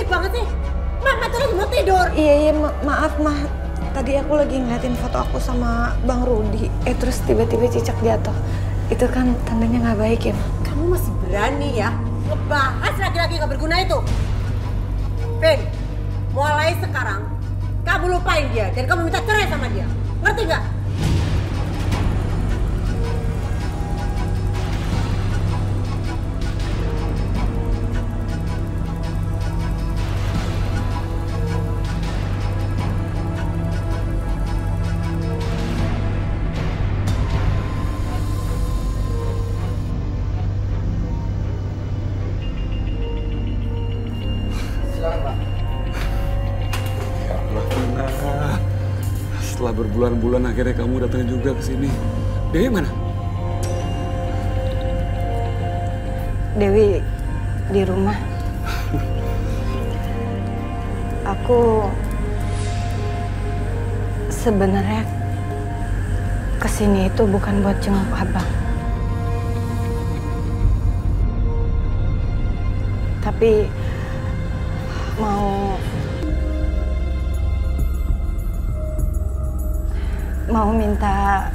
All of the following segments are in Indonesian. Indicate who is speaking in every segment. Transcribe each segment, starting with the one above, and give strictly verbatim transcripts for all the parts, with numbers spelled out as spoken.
Speaker 1: berisik banget sih. Mama tuh lagi mau tidur.
Speaker 2: Iya, iya, ma maaf, Mah. Tadi aku lagi ngeliatin foto aku sama Bang Rudi. Eh, terus tiba-tiba Cicak jatuh. Itu kan tandanya nggak baik ya, Ma?
Speaker 1: Kamu masih berani ya ngebahas laki-laki nggak berguna itu? Vin, mulai sekarang kamu lupain dia dan kamu minta cerai sama dia. Ngerti nggak?
Speaker 3: Setelah berbulan-bulan akhirnya kamu datang juga ke sini. Dewi mana?
Speaker 2: Dewi di rumah. Aku sebenarnya kesini itu bukan buat jenguk Abang. Tapi mau mau minta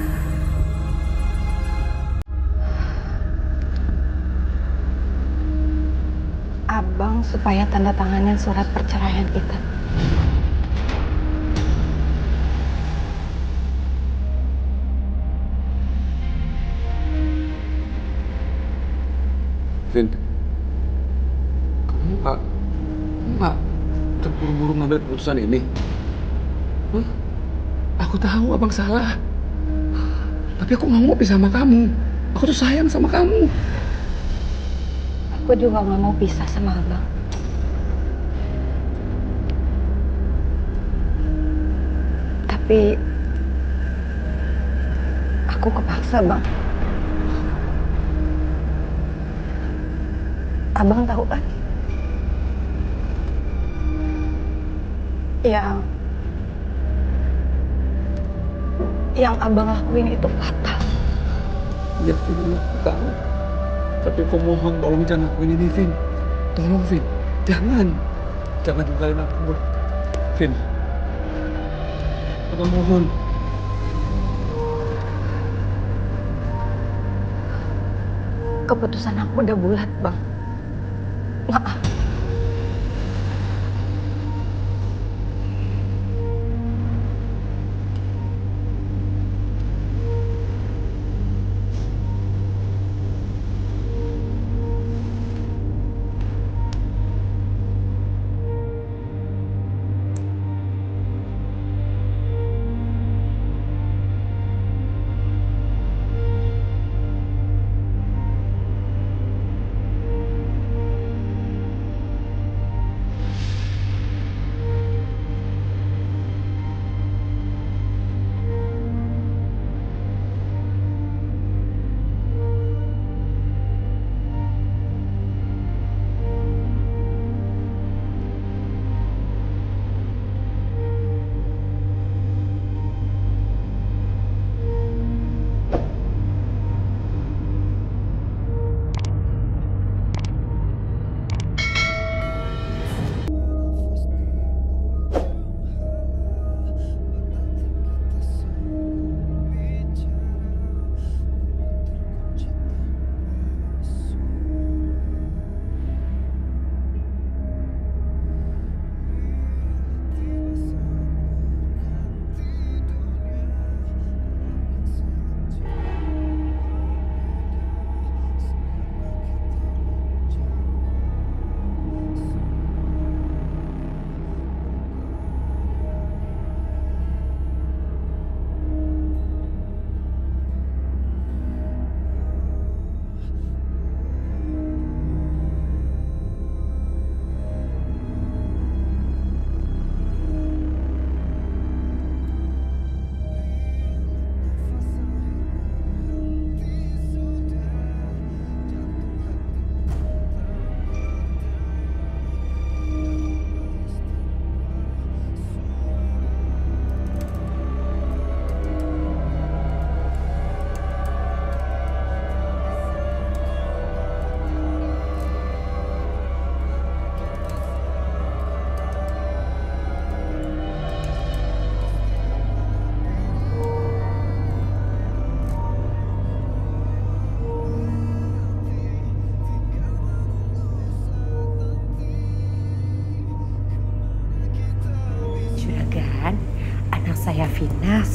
Speaker 2: Abang supaya tanda tanganin surat perceraian kita.
Speaker 3: Vin, kamu nggak nggak terburu-buru ngambil keputusan ini? Hah? Aku tahu abang salah, tapi aku nggak mau pisah sama kamu. Aku tuh sayang sama kamu.
Speaker 2: Aku juga nggak mau pisah sama Abang. Tapi aku kepaksa, Bang. Abang tahu kan? Ya, yang Abang lakuin itu fatal.
Speaker 3: Ya, Vin, aku tahu. Tapi aku mohon, tolong jangan lakuin ini, Vin. Tolong, Vin. Jangan. Jangan tinggalin aku. Vin. Aku mohon.
Speaker 2: Keputusan aku udah bulat, Bang. Maaf.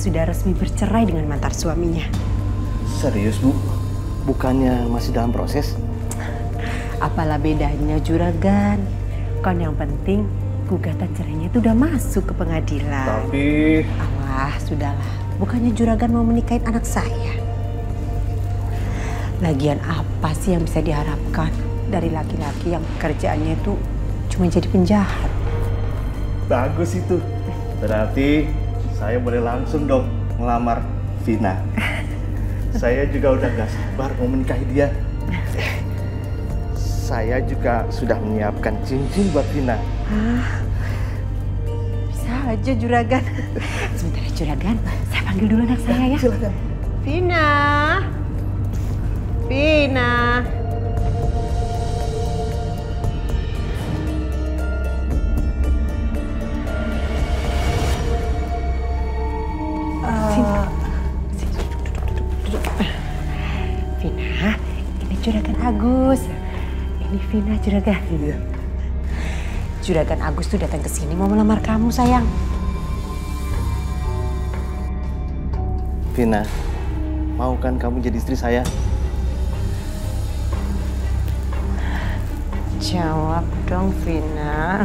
Speaker 1: sudah resmi bercerai dengan mantan suaminya.
Speaker 4: Serius, Bu? Bukannya masih dalam proses?
Speaker 1: Apalah bedanya Juragan. Kan yang penting gugatan cerainya itu udah masuk ke pengadilan.
Speaker 4: Tapi...
Speaker 1: Alah, sudahlah. Bukannya Juragan mau menikahin anak saya. Lagian apa sih yang bisa diharapkan dari laki-laki yang kerjaannya itu cuma jadi penjahat?
Speaker 4: Bagus itu. Berarti saya boleh langsung dong ngelamar Vina. Saya juga udah gak sabar mau menikahi dia. Saya juga sudah menyiapkan cincin buat Vina.
Speaker 1: Ah, bisa aja Juragan. Sebentar ya Juragan, saya panggil dulu anak saya ya.
Speaker 4: Silakan.
Speaker 1: Vina, Vina. Uh, Sini, duduk, duduk, duduk, duduk. Vina, ini Juragan Agus. Ini Vina Juragan.
Speaker 4: Iya.
Speaker 1: Juragan Agus tuh datang ke sini mau melamar kamu, sayang.
Speaker 4: Vina, mau kan kamu jadi istri saya?
Speaker 1: Jawab dong, Vina.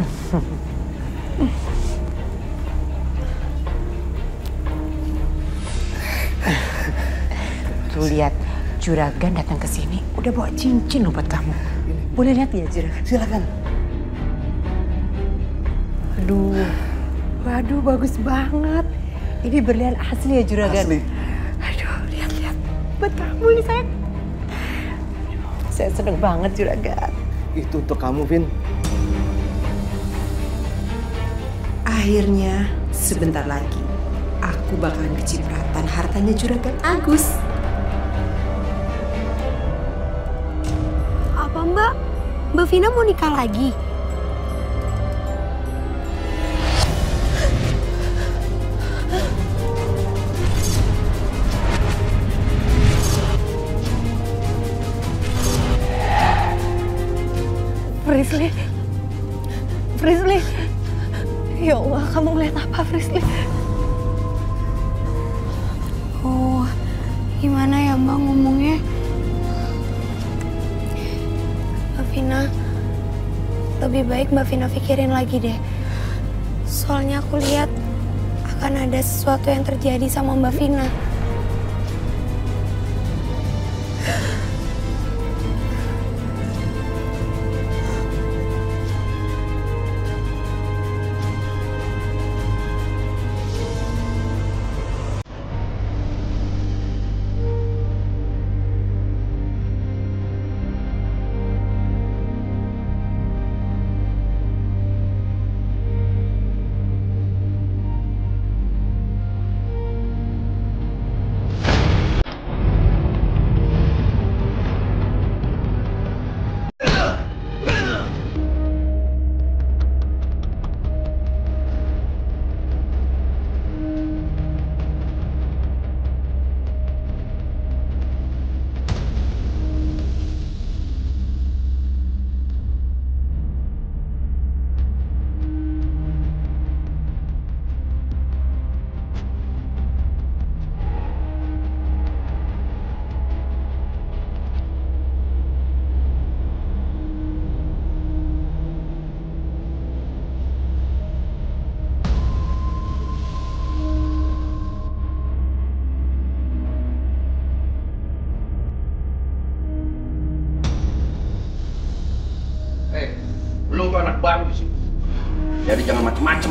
Speaker 1: Tuh lihat, Juragan datang ke sini udah bawa cincin loh buat kamu. Boleh lihat ya Juragan?
Speaker 4: Silakan.
Speaker 1: Aduh, waduh bagus banget. Ini berlian asli ya Juragan?
Speaker 4: Asli.
Speaker 1: Aduh, lihat-lihat. Buat kamu nih sayang. Aduh, saya seneng banget Juragan.
Speaker 4: Itu untuk kamu, Vin.
Speaker 1: Akhirnya, sebentar lagi, aku bakalan kecipratan hartanya Juragan Agus.
Speaker 5: Apa Mbak? Mbak Vina mau nikah lagi?
Speaker 2: Frisly, Frisly, ya Allah, kamu ngeliat apa, Frisly?
Speaker 5: Oh, gimana ya Mbak ngomongnya? Mbak Vina, lebih baik Mbak Vina pikirin lagi deh. Soalnya aku lihat akan ada sesuatu yang terjadi sama Mbak Vina.
Speaker 3: Lu tuh anak baru sih. Jadi jangan macem-macem.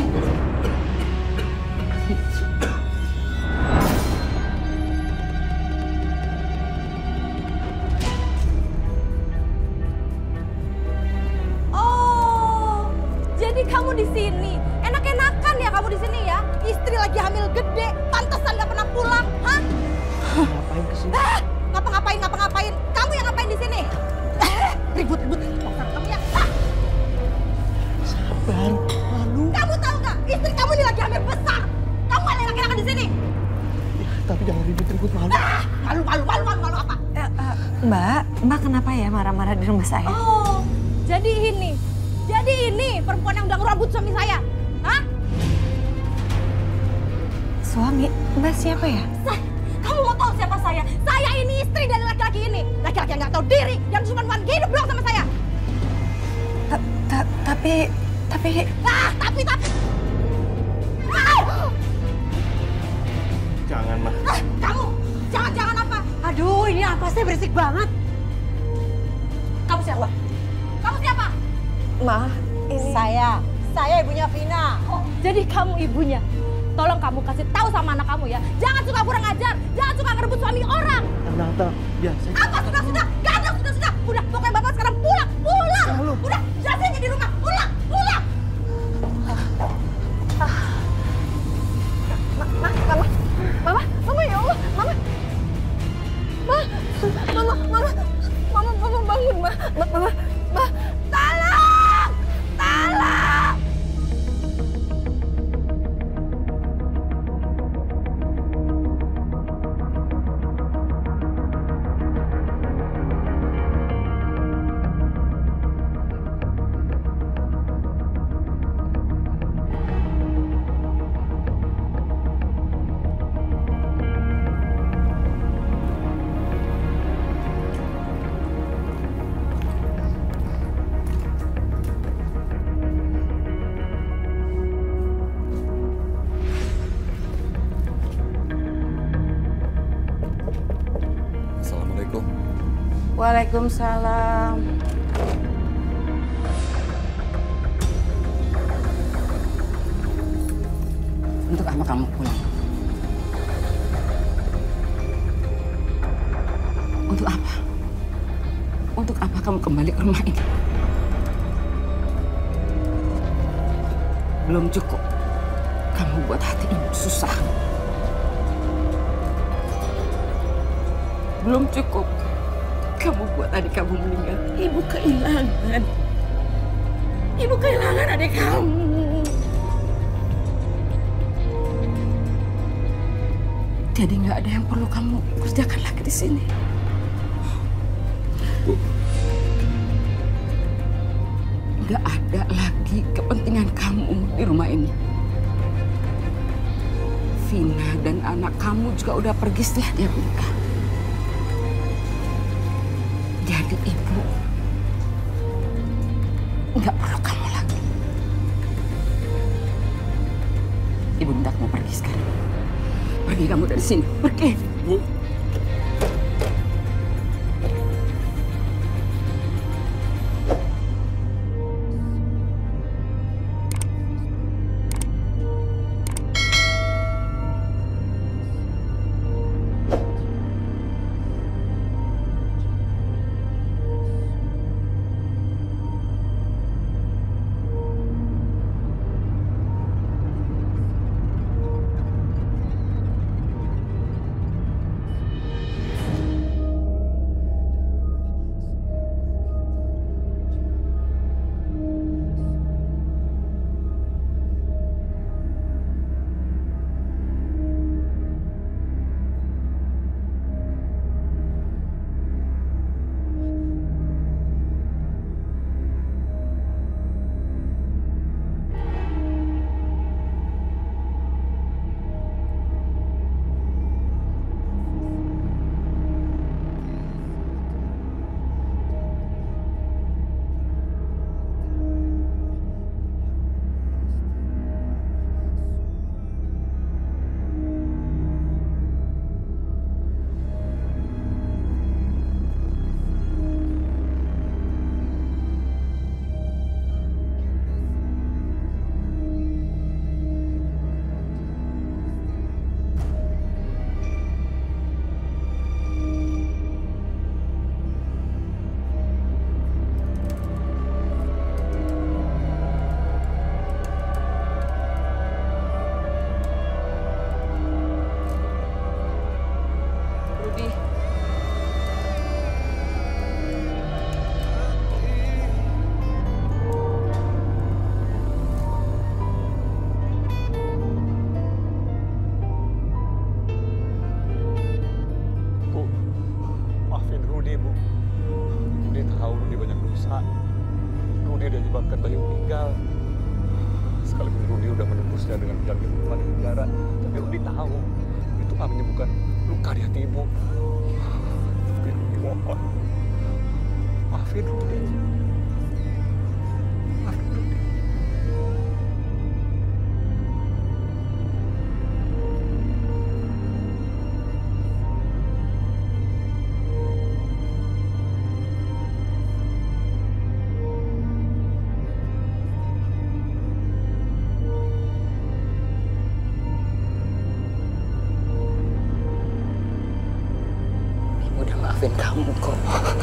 Speaker 6: Oh, jadi kamu di sini. Enak-enakan ya kamu di sini ya. Istri lagi hamil gede, pantesan nggak pernah pulang, hah?
Speaker 4: Ngapain kesini?
Speaker 6: Eh, ngapa-ngapain, ngapa-ngapain? Kamu yang ngapain di sini? Eh, ribut-ribut. Dasar kamu ya. Ah!
Speaker 4: Sabar, malu.
Speaker 6: Kamu tahu nggak? Istri kamu ini lagi hamil besar. Kamu ada enak-enakan di sini.
Speaker 4: Ya, tapi jangan ribut-ribut, malu.
Speaker 6: Ah, malu, malu, malu, malu, malu apa?
Speaker 2: Eh, eh, Mbak, Mbak kenapa ya marah-marah di rumah saya?
Speaker 6: Oh, jadi ini. Jadi ini perempuan yang udah ngerabut suami saya. Hah?
Speaker 2: suami? Mbak siapa ya?
Speaker 6: Sah, kamu mau tahu siapa saya? Saya ini istri dari laki-laki ini. Laki-laki yang nggak tahu diri, yang cuma mau hidup doang sama saya.
Speaker 2: Ta -ta Tapi, tapi...
Speaker 6: Ah, tapi, tapi... Ah!
Speaker 4: Jangan, Ma.
Speaker 6: Ah, kamu, jangan-jangan apa?
Speaker 1: Aduh, ini apa sih berisik banget?
Speaker 6: Kamu siapa? Kamu siapa?
Speaker 2: Ma, ini...
Speaker 1: Saya, saya ibunya Vina.
Speaker 6: Oh, jadi kamu ibunya. Tolong kamu kasih tahu sama anak kamu ya. Jangan suka kurang ajar, jangan suka ngerebut suami orang.
Speaker 4: Tenang, tenang. Biasa.
Speaker 6: Apa sudah sudah? Gak ada sudah sudah. Udah, pokoknya bapak sekarang pulang, pulang. Udah, jelasin di rumah. Pulang, pulang.
Speaker 2: Mama, mama, mama, mama ya Allah, mama, ma, mama, mama, mama, mama bangun, ma, ma, mama, ma,
Speaker 6: Tolong, tolong.
Speaker 3: Assalamualaikum.
Speaker 7: Waalaikumsalam. Untuk apa kamu pulang? Untuk apa? Untuk apa kamu kembali ke rumah ini? Belum cukup. Kamu buat hati ibu susah. Belum cukup. Kamu buat adik kamu meninggal. Ibu kehilangan. Ibu kehilangan adik kamu. Jadi nggak ada yang perlu kamu kerjakan lagi di sini.
Speaker 3: Bu,
Speaker 7: Nggak ada lagi kepentingan kamu di rumah ini. Vina dan anak kamu juga udah pergi setelah dia menikah. Jadi ibu nggak perlu kamu lagi. Ibu minta kamu pergi sekarang. Pergi kamu dari sini. Pergi.
Speaker 3: Bu. Sekalipun Rudi udah menembusnya dengan jamin hukuman penjara, tapi Rudi tahu itu nggak menyembuhkan luka di hati ibu. Tapi Rudi mohon, maafin Rudi. Maafin Rudi.
Speaker 7: Udah maafin kamu kok.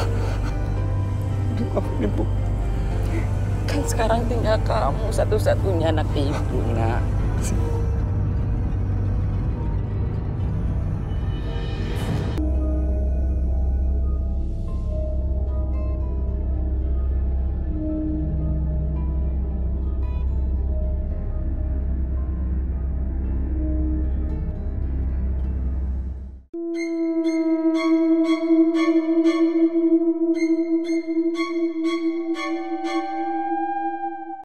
Speaker 3: Maafin ibu.
Speaker 7: Kan sekarang tinggal kamu satu-satunya anak ibu, nak.